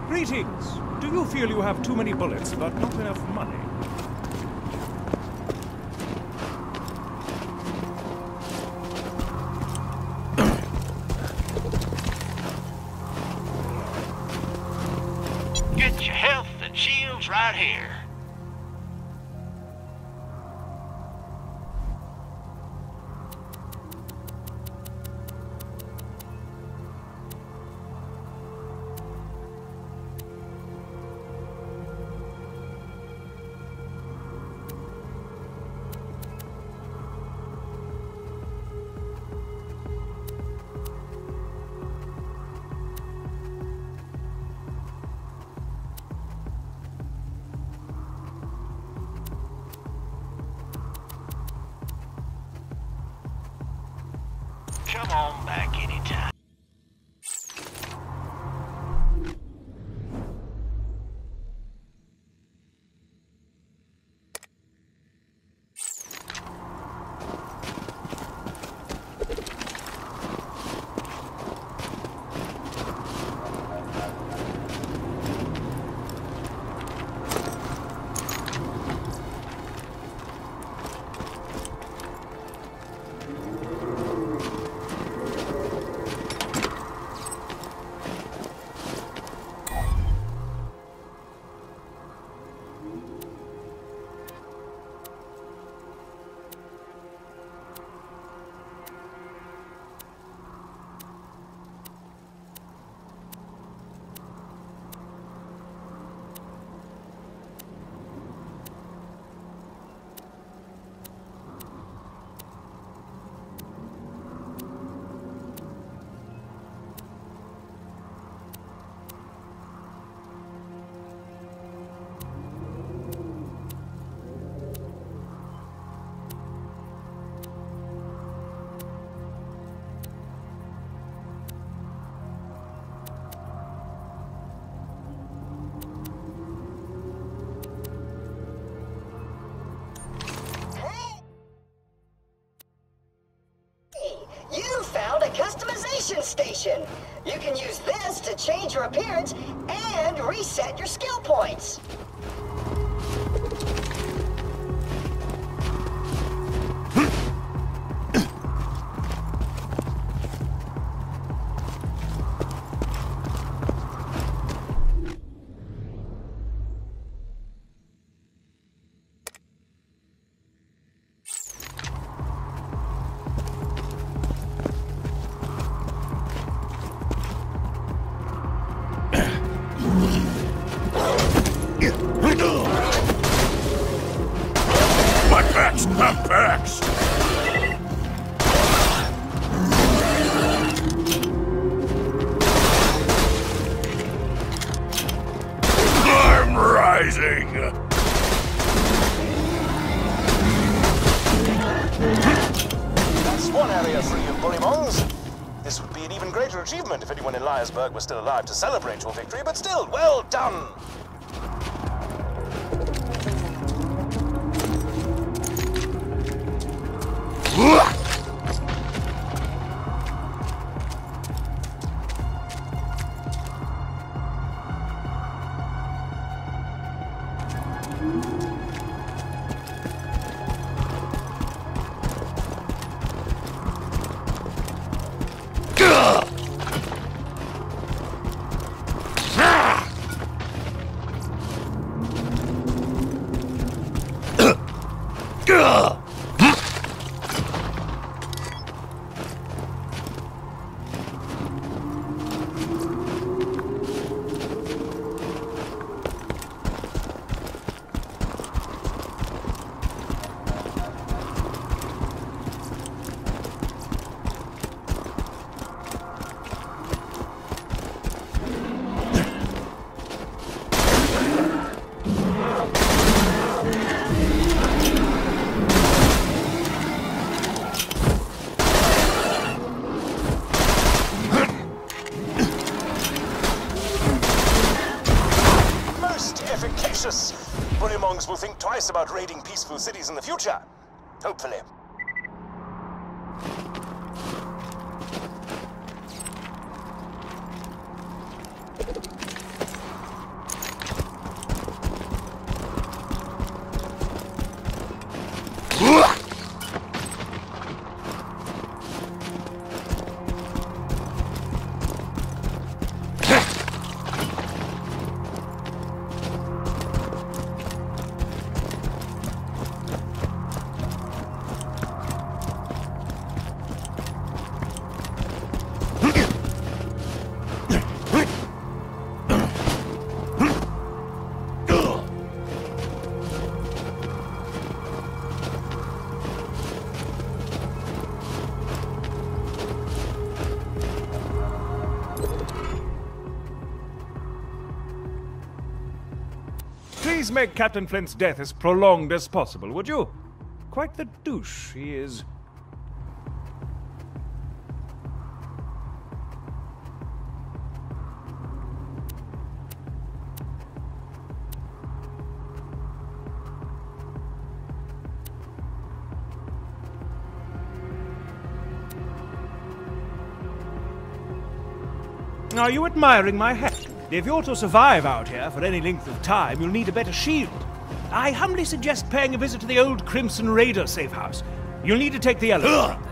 Greetings. Do you feel you have too many bullets but not enough money? Get your health and shields right here. Come on back anytime. Customization station. You can use this to change your appearance and reset your skill points. I'm rising! That's one area free of bullymongs. This would be an even greater achievement if anyone in Liarsburg was still alive to celebrate your victory, but still, well done! Bullymongs will think twice about raiding peaceful cities in the future. Hopefully. Please make Captain Flint's death as prolonged as possible, would you? Quite the douche he is. Are you admiring my hat? If you're to survive out here for any length of time, you'll need a better shield. I humbly suggest paying a visit to the old Crimson Raider safe house. You'll need to take the elevator up there.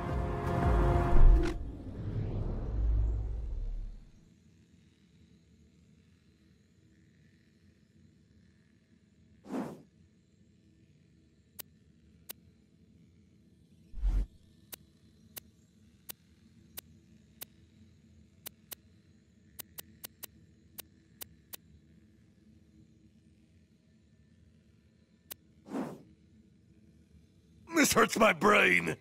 This hurts my brain.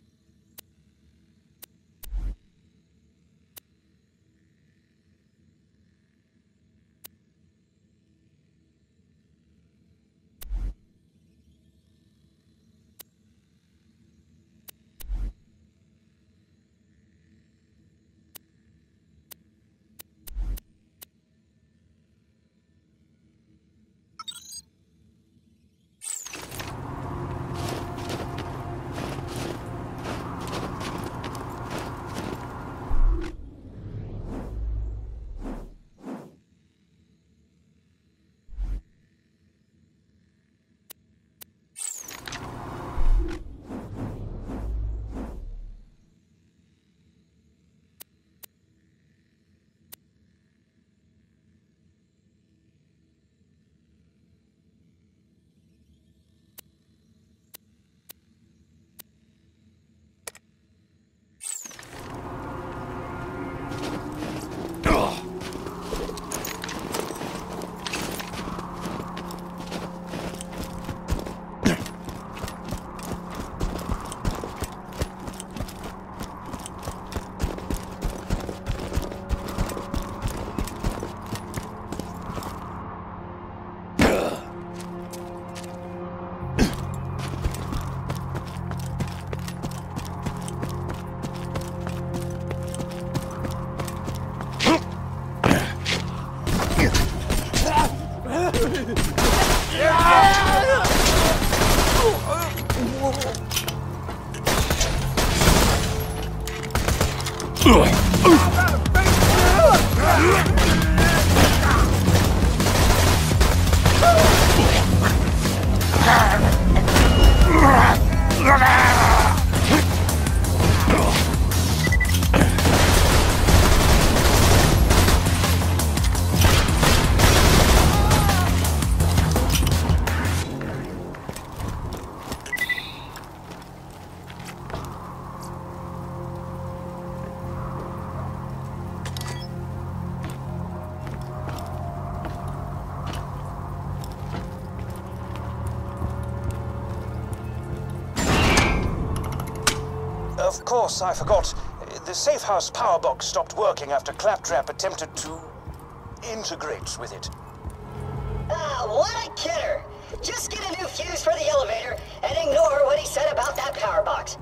Of course, I forgot. The safe house power box stopped working after Claptrap attempted to integrate with it. Ah, what a kidder! Just get a new fuse for the elevator and ignore what he said about that power box.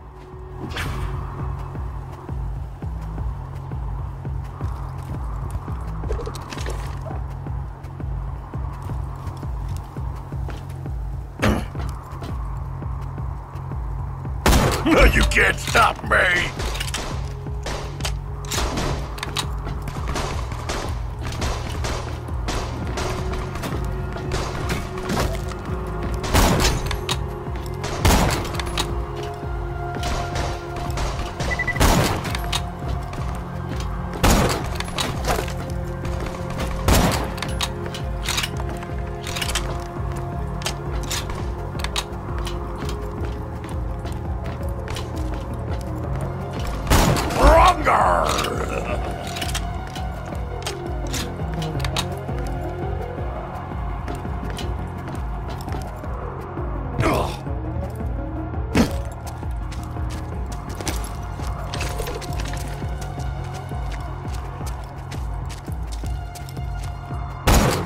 You can't stop me!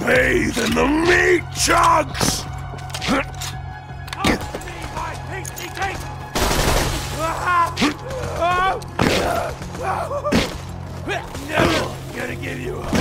bathe in the meat chunks! Never gonna give you up.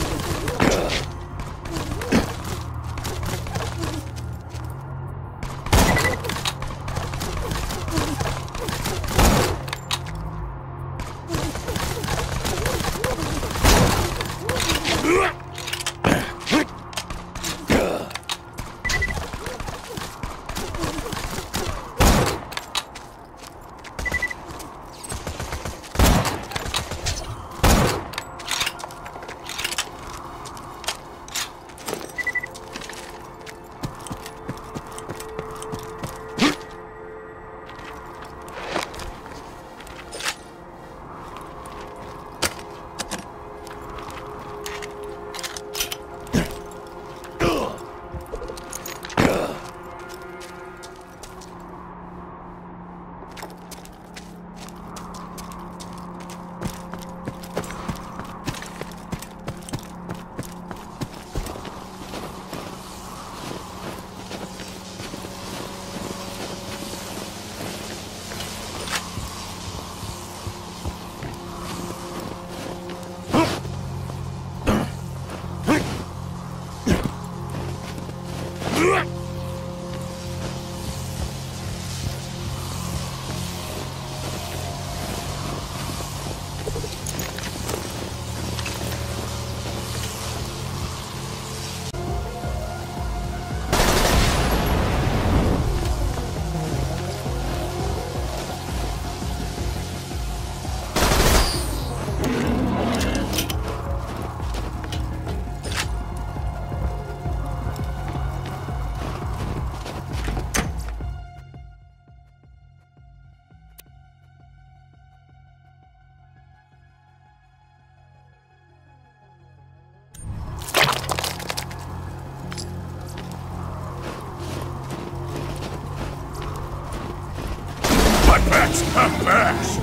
My backs!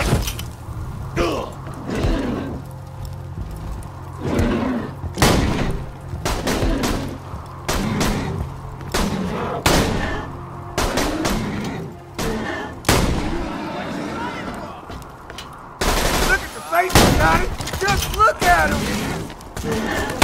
Look at the face, Johnny! Just look at him!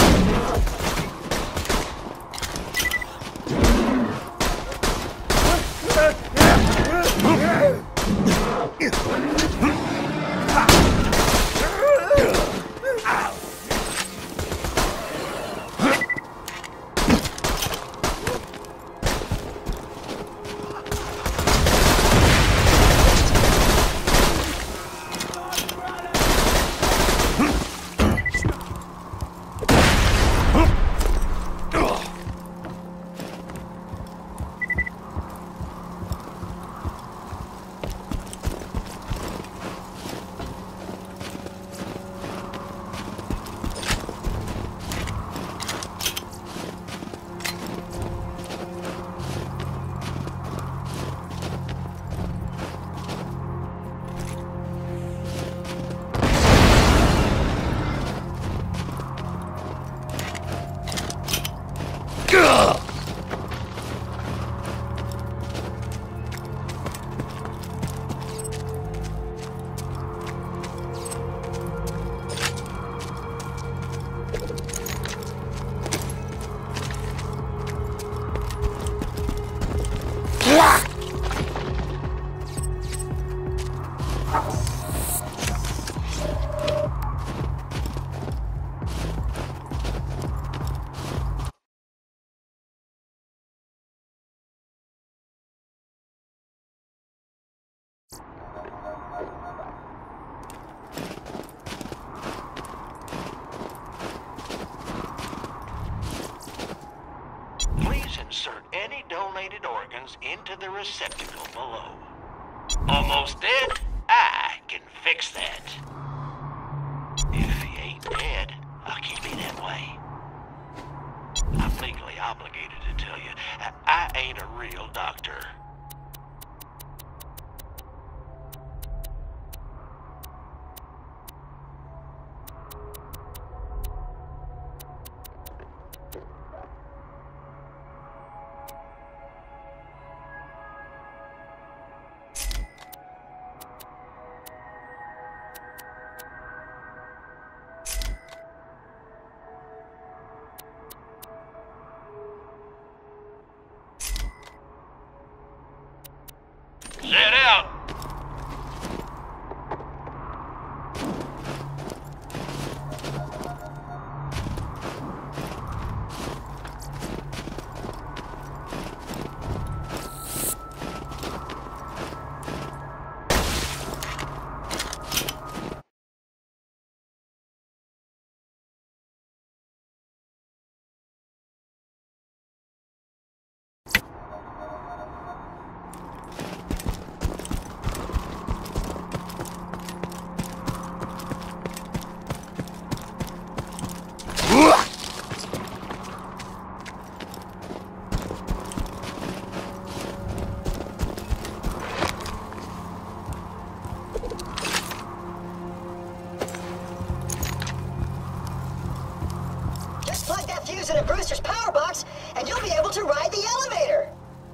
Please insert any donated organs into the receptacle below. Almost dead? I can fix that. If he ain't dead, I'll keep it that way. I'm legally obligated to tell you, I ain't a real doctor. Set out. Just plug that fuse in a Brewster's power box, and you'll be able to ride the elevator.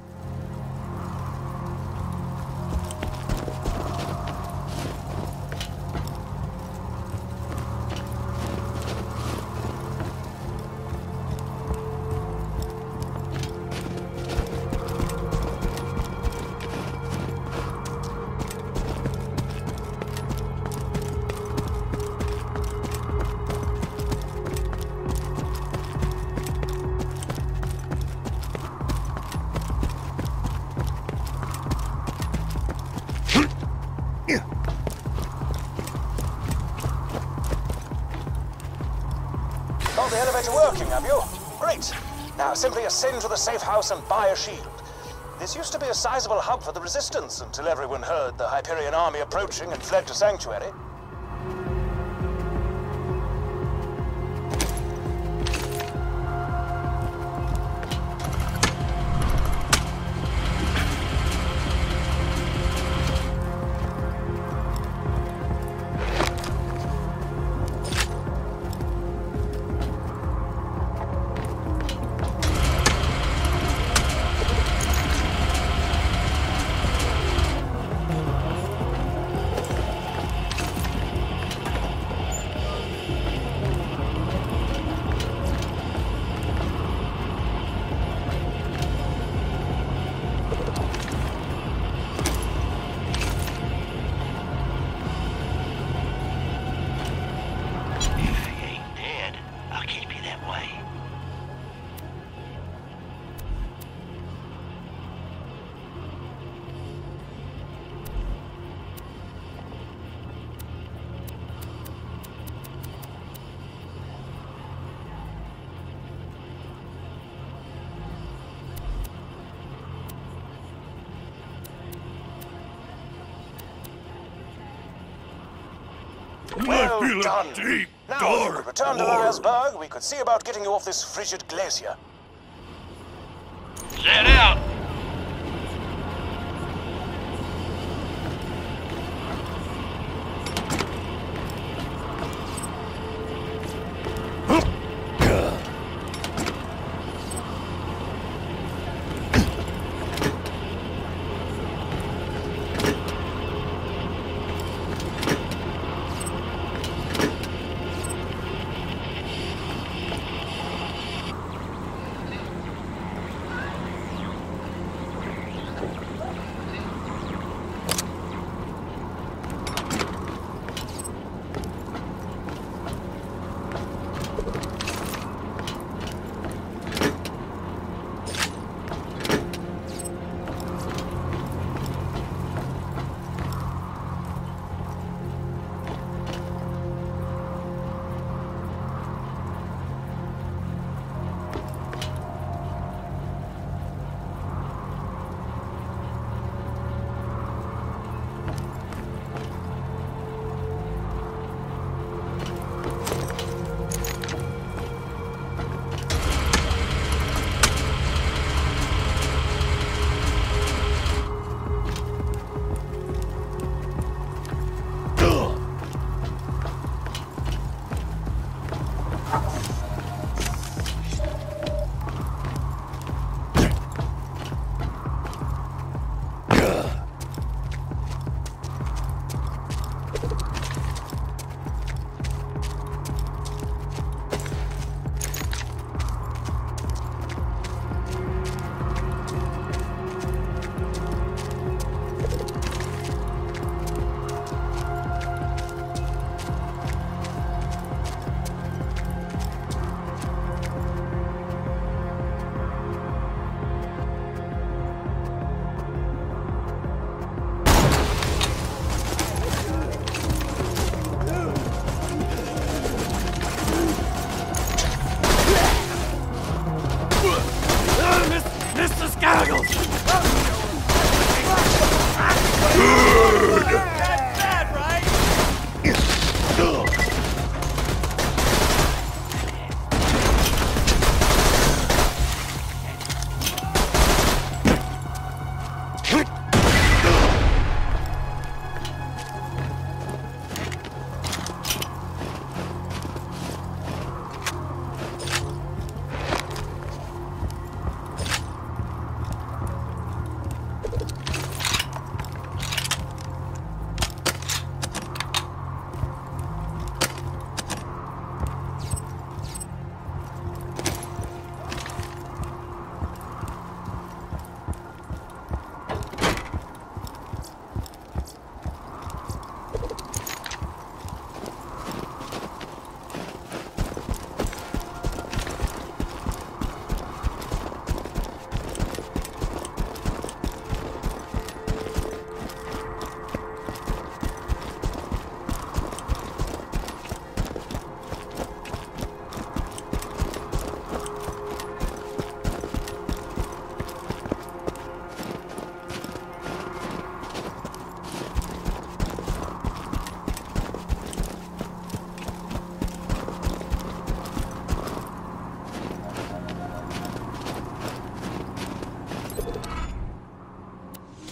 Got the elevator working, have you? Great. Now simply ascend to the safe house and buy a shield. This used to be a sizable hub for the Resistance until everyone heard the Hyperion army approaching and fled to Sanctuary. Well I feel done. a deep, Now, if you dark could return to hole. Liarsburg, we could see about getting you off this frigid glacier. Set out.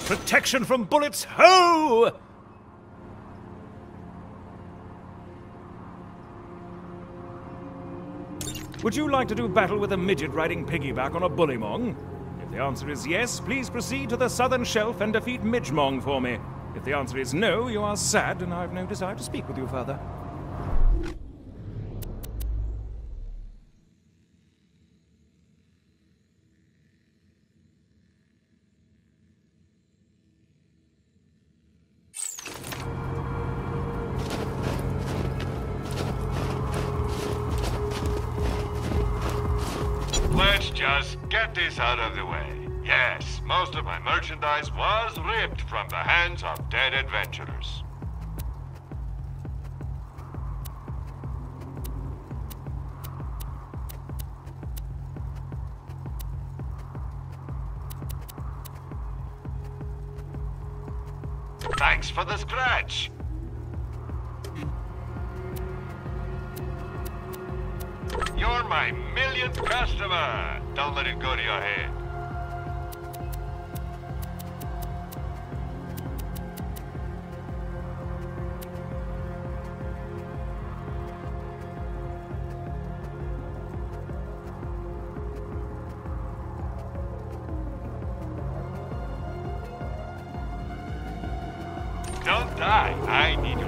Protection from bullets, ho! Would you like to do battle with a midget riding piggyback on a bullymong? If the answer is yes, please proceed to the southern shelf and defeat Midgemong for me. If the answer is no, you are sad, and I have no desire to speak with you further. Let's just get this out of the way. Yes, most of my merchandise was ripped from the hands of dead adventurers. Thanks for the scratch. You're my millionth customer. Don't let it go to your head. Don't die. I need your